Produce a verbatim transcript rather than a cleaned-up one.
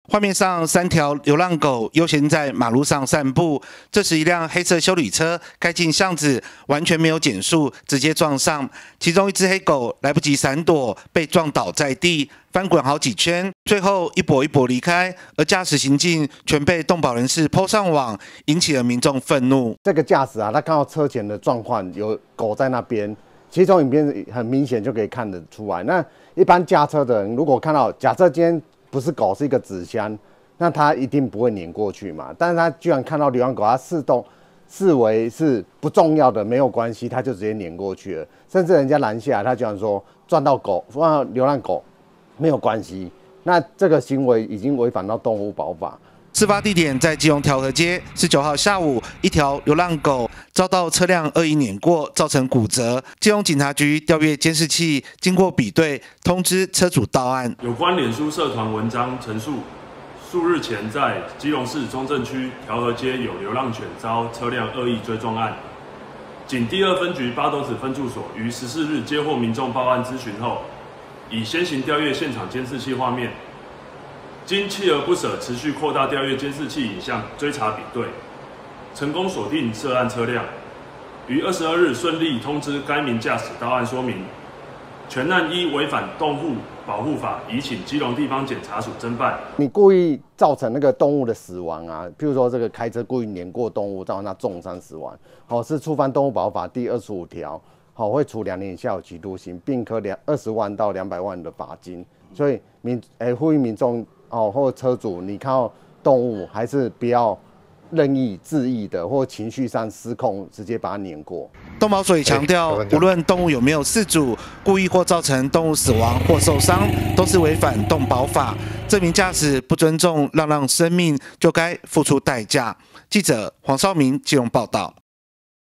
画面上，三条流浪狗悠闲在马路上散步。这时，一辆黑色休旅车开进巷子，完全没有减速，直接撞上。其中一只黑狗来不及闪躲，被撞倒在地，翻滚好几圈，最后一跛一跛离开。而驾驶行径全被动保人士 po 上网，引起了民众愤怒。 这个驾驶啊，他看到车前的状况有狗在那边，其实从影片很明显就可以看得出来。那一般驾车的人如果看到，假设今天不是狗，是一个纸箱，那他一定不会碾过去嘛。但是他居然看到流浪狗，他视动视为是不重要的，没有关系，他就直接碾过去了。甚至人家拦下来，他居然说撞到狗，撞到流浪狗没有关系。那这个行为已经违反到动物保法。 事发地点在基隆调和街，十九号下午，一条流浪狗遭到车辆恶意碾过，造成骨折。基隆警察局调阅监视器，经过比对，通知车主到案。 有关脸书社团文章陈述，数日前在基隆市中正区调和街有流浪犬遭车辆恶意追撞案，警第二分局八斗子分驻所于十四日接获民众报案咨询后，已先行调阅现场监视器画面。经锲而不舍持续扩大调阅监视器影像追查比对，成功锁定涉案车辆，于二十二日顺利通知该名驾驶到案说明。全案依违反动物保护法，移请基隆地方检察署侦办。 你故意造成那个动物的死亡啊，譬如说这个开车故意碾过动物，造成它重伤死亡，好、哦、是触犯动物保护法第二十五条，好、哦、会处两年以下有期徒刑，并科两二十万到两百万的罚金。所以民诶呼吁民众。哦，或车主，你看到动物还是不要任意恣意的，或情绪上失控，直接把它碾过。 动保所也强调，无论动物有没有饲主，故意或造成动物死亡或受伤，都是违反动保法。这名驾驶不尊重浪浪生命，就该付出代价。记者黄少明基隆报道。